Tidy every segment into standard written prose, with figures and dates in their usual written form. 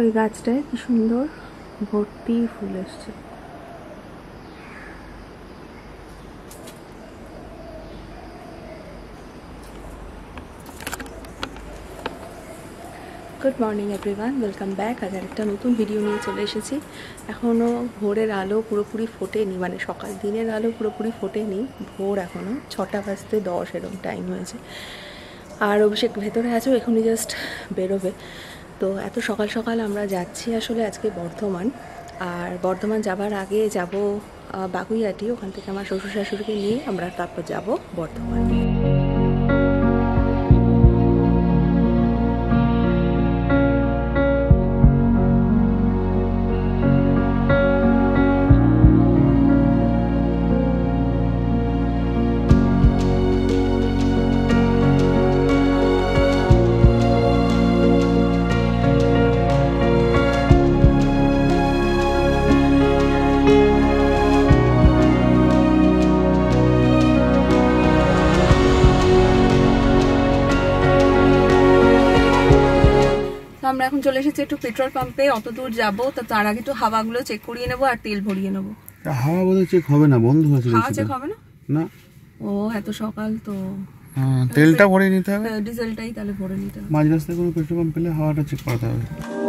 ওই গাছটায় কি সুন্দর ভর্তি ফুল এসছে। Good morning everyone, welcome back. আজ একটা নতুন ভিডিও নিয়ে চলে এসেছি। এখনও ভোরের আলো পুরোপুরি ফোটেনি, মানে সকাল দিনের আলো পুরোপুরি ফোটেনি। ভোর এখনও 6টা বাজতে 10 এরকম টাইম হয়েছে। আর অভিষেক ভেতরে আছে, এখনই জাস্ট বেরোবে। তো এত সকাল সকাল আমরা যাচ্ছি আসলে আজকে বর্ধমান। আর বর্ধমান যাবার আগে যাব বাগুইহাটি, ওখান থেকে আমার শ্বশুর শাশুড়িকে নিয়ে আমরা তারপর যাব বর্ধমান। আমরা এখন চলে এসেছি একটু পেট্রোল পাম্পে, অত দূর যাবো, তো তার আগে একটু হাওয়াগুলো চেক করিয়ে নেবো আর তেল ভরিয়ে নেবো। হাওয়া বোধহয় চেক হবে না, বন্ধ হয়েছে। হাওয়া চেক হবে না? না। ও এত সকাল তো তেলটা ভরে নিতে হবে, ডিজেলটাই তাহলে ভরে নিতে হবে। মাঝ রাস্তায় কোনো পেট্রোল পাম্প পেলে হাওয়াটা চেক করাতে হবে।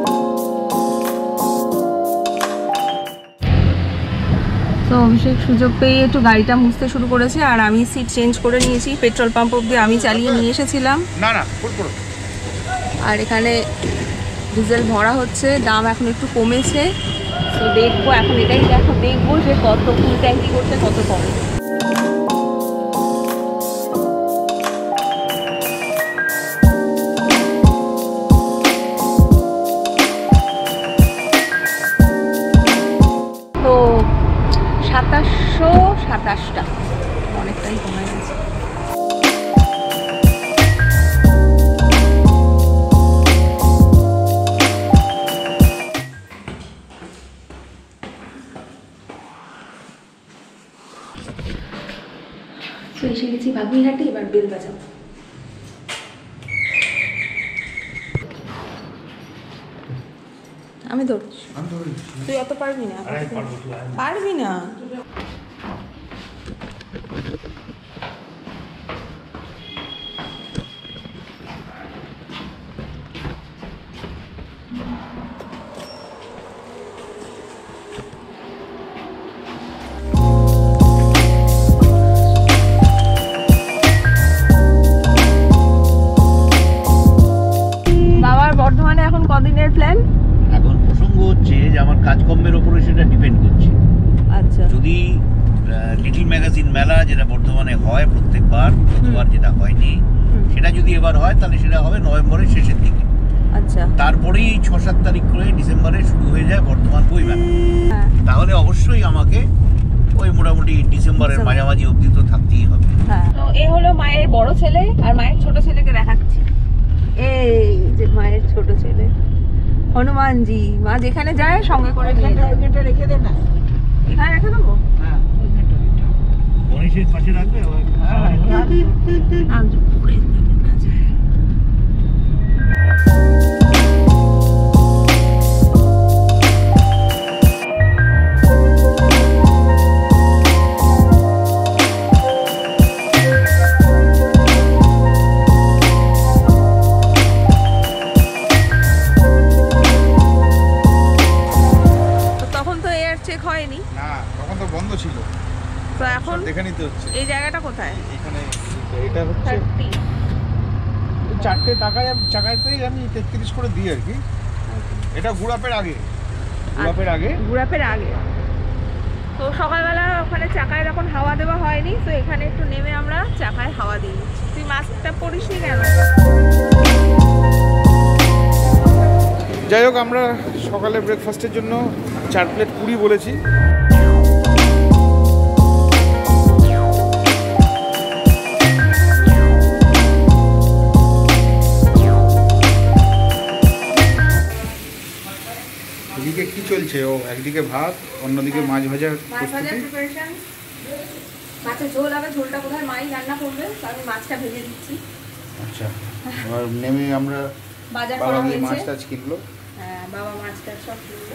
তো অভিষেক সুযোগ পেয়ে একটু গাড়িটা মুছতে শুরু করেছে আর আমি সিট চেঞ্জ করে নিয়েছি। পেট্রোল পাম্প অব্দি আমি চালিয়ে নিয়ে এসেছিলাম। আর এখানে ডিজেল ভরা হচ্ছে, দাম এখন একটু কমেছে। তো দেখবো এখন, এটাই দেখবো যে কত ফুল ট্যাঙ্কি করতে কত কমে। তো 2727 টাকা, অনেকটাই কমে গেছে। তো এসে গেছি বাগুইহাটি, এবার বেল বাজাবো। আমি ধরছি, তুই অত পারবি না। পারবি না। বর্ধমানে এখন কদিনের প্ল্যান? এখন প্রসঙ্গ হচ্ছে যে আমার কাজকর্মের উপরে সেটা ডিপেন্ড করছে। আচ্ছা, যদি লিটল ম্যাগাজিন মেলা যেটা বর্ধমানে হয় প্রত্যেকবার, গতবার যেটা হয়নি, সেটা যদি এবার হয় তাহলে সেটা হবে নভেম্বরের শেষের দিকে। আচ্ছা, তারপরেই 6-7 তারিখ করে ডিসেম্বরে শুরু হয়ে যায় বর্ধমান বই মেলা। তাহলে অবশ্যই আমাকে ওই মোটামুটি ডিসেম্বরের মাঝামাঝি অবধি তো থাকতেই হবে। তো এ হলো মায়ের বড় ছেলে, আর মায়ের ছোট ছেলেকে দেখাচ্ছি। এই যে মায়ের ছোট ছেলে হনুমানজি, মা যেখানে যায় সঙ্গে করে নিয়ে যায়। রেখে দে না, এখানে রেখে দেবো। গণেশের পাশে রাখবে। তো এখন এই জায়গাটা কোথায়? এখানে এটা হচ্ছে 4টে টাকাতেই আমি 33 করে দিই আর কি। এটা গুড়াপের আগে। তো সকালবেলা ওখানে চাকায় যখন হাওয়া দেওয়া হয়নি, তো এখানে একটু নেমে আমরা চাকায় হাওয়া দিই। তুই মাস্কটা পরিসনি কেন? যাই হোক, আমরা সকালে ব্রেকফাস্টের জন্য 4 প্লেট পুরি বলেছি। এদিকে কি চলছে? ও একদিকে ভাত, অন্যদিকে মাছ ভাজার প্রস্তুতি। মাছের ঝোল হবে, ঝোলটা কোথায় মাই রান্না করবে, আমি মাছটা ভেজে দিচ্ছি। আচ্ছা, আর নেমে আমরা বাজার করা হয়েছে, মাছ টাছ কিনলো। হ্যাঁ, বাবা মাছটা সব কিনলো।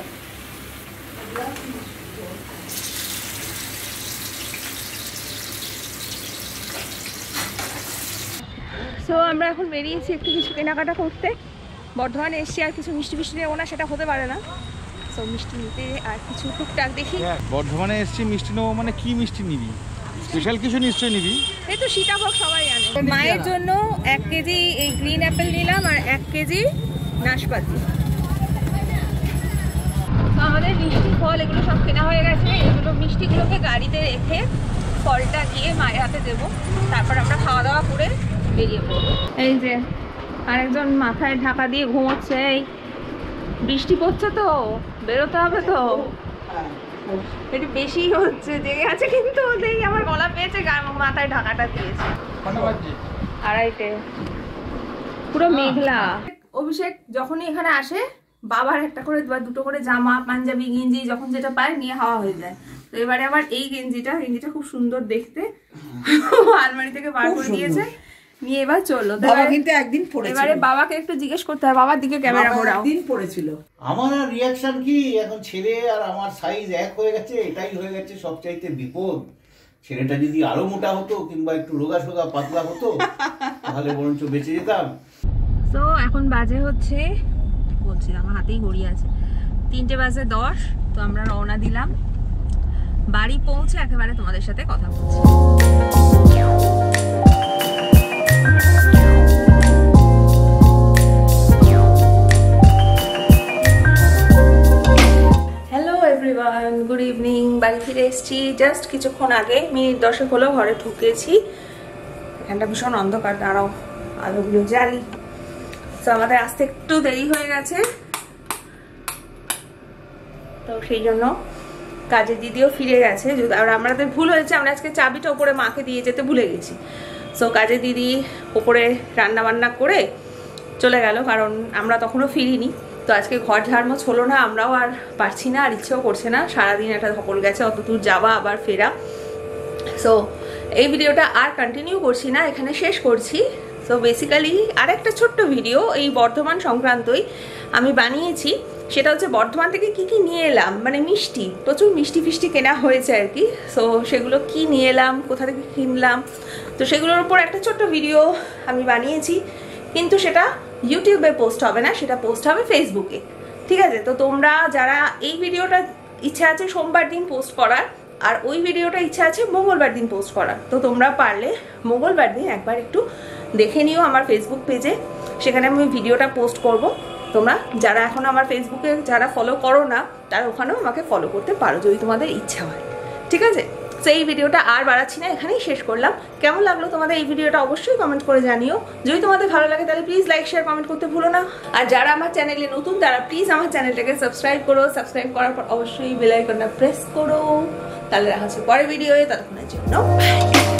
সো আমরা এখন বেরিয়েছি একটু কিছু কেনাকাটা করতে। বর্ধমানে এসছি, আর কিছু মিষ্টি মিষ্টি নেবো না সেটা হতে পারে না। সো মিষ্টি নিতে আর কিছু টুকটাক দেখি। বর্ধমানে এসছি মিষ্টি নেবো মানে কি মিষ্টি নিবি? স্পেশাল কিছু নিশ্চয়ই নিবি। এই তো সীতাভোগ সবাই জানে। মায়ের জন্য 1 কেজি এই গ্রিন অ্যাপেল নিলাম আর 1 কেজি নাশপাতি। তো আমাদের মিষ্টি ফল এগুলো সব কেনা হয়ে গেছে। এগুলো মিষ্টিগুলোকে গাড়িতে রেখে ফলটা গিয়ে মায়ের হাতে দেবো, তারপর আমরা খাওয়া দাওয়া করে বেরিয়ে পড়বো। এই যে আরেকজন মাথায় ঢাকা দিয়ে ঘুমোচ্ছে। এই বৃষ্টি পড়ছে তো, বেরোতে হবে তো, একটু বেশি হচ্ছে, জেগে আছে কিন্তু ওদের আমার গলা পেয়েছে, মাথায় ঢাকাটা দিয়েছে। 2:30 পুরো মেঘলা। অভিষেক যখনই এখানে আসে বাবার একটা করে বা দুটো করে জামা, পাঞ্জাবি, গেঞ্জি যখন যেটা পায় নিয়ে হাওয়া হয়ে যায়। তো এবারে আমার এই গেঞ্জিটা খুব সুন্দর দেখতে, আলমারি থেকে বার করে দিয়েছে, নিয়ে এবার চললো। বাবা কিন্তু একদিন পড়েছিল, এবারে বাবাকে একটু জিজ্ঞেস করতে হয়, বাবার দিকে ক্যামেরা ঘোরাও। একদিন পড়েছিল। আমার রিয়াকশন কি, এখন ছেলে আর আমার সাইজ এক হয়ে গেছে, এটাই হয়ে গেছে সবচাইতে বিপদ। ছেলেটা যদি আরো মোটা হতো কিংবা একটু রোগা সোগা পাতলা হতো তাহলে বরঞ্চ বেঁচে যেতাম। তো এখন বাজে হচ্ছে, বলছি আমার হাতেই ঘড়ি আছে, 3:10। তো আমরা রওনা দিলাম। বাড়ি পৌঁছে একেবারে তোমাদের সাথে কথা বলছি। Hello everyone, good evening. বাড়ি ফিরে এসেছি জাস্ট কিছুক্ষণ আগে, মিনিট 10 হলো ঘরে ঢুকেছি। এখানটা ভীষণ অন্ধকার, দাঁড়াও আলোগুলো জ্বালি। তো আমাদের আসতে একটু দেরি হয়ে গেছে, তো সেই জন্য কাজের দিদিও ফিরে গেছে। আর আমাদের ভুল হয়েছে, আমরা আজকে চাবিটা ওপরে মাকে দিয়ে যেতে ভুলে গেছি। সো কাজের দিদি ওপরে রান্না বান্না করে চলে গেল, কারণ আমরা তখনও ফিরিনি। তো আজকে ঘর ঝাড়মোছ হলো না, আমরাও আর পারছি না, আর ইচ্ছেও করছে না। সারাদিন একটা ধকল গেছে, অত দূর যাওয়া আবার ফেরা। সো এই ভিডিওটা আর কন্টিনিউ করছি না, এখানে শেষ করছি। সো বেসিক্যালি আরেকটা ছোট্ট ভিডিও এই বর্ধমান সংক্রান্তই আমি বানিয়েছি। সেটা হচ্ছে বর্ধমান থেকে কি কি নিয়ে এলাম, মানে মিষ্টি, প্রচুর মিষ্টি ফিষ্টি কেনা হয়েছে আর কি। সো সেগুলো কি নিয়ে এলাম, কোথা থেকে কিনলাম, তো সেগুলোর উপর একটা ছোট্ট ভিডিও আমি বানিয়েছি। কিন্তু সেটা ইউটিউবে পোস্ট হবে না, সেটা পোস্ট হবে ফেসবুকে, ঠিক আছে? তো তোমরা যারা এই ভিডিওটা ইচ্ছা আছে সোমবার দিন পোস্ট করার, আর ওই ভিডিওটা ইচ্ছা আছে মঙ্গলবার দিন পোস্ট করার, তো তোমরা পারলে মঙ্গলবার দিন একবার একটু দেখে নিও আমার ফেসবুক পেজে, সেখানে আমি ভিডিওটা পোস্ট করব। তোমরা যারা এখন আমার ফেসবুকে যারা ফলো করো না, তারা ওখানেও আমাকে ফলো করতে পারো যদি তোমাদের ইচ্ছা হয়, ঠিক আছে? তো এই ভিডিওটা আর বাড়াচ্ছি না, এখানেই শেষ করলাম। কেমন লাগলো তোমাদের এই ভিডিওটা অবশ্যই কমেন্ট করে জানিও। যদি তোমাদের ভালো লাগে তাহলে প্লিজ লাইক শেয়ার কমেন্ট করতে ভুলো না। আর যারা আমার চ্যানেলে নতুন তারা প্লিজ আমার চ্যানেলটাকে সাবস্ক্রাইব করো। সাবস্ক্রাইব করার পর অবশ্যই বেল আইকনটা প্রেস করো। তাহলে দেখা হচ্ছে পরের ভিডিওয়ে, ততক্ষণের জন্য বাই।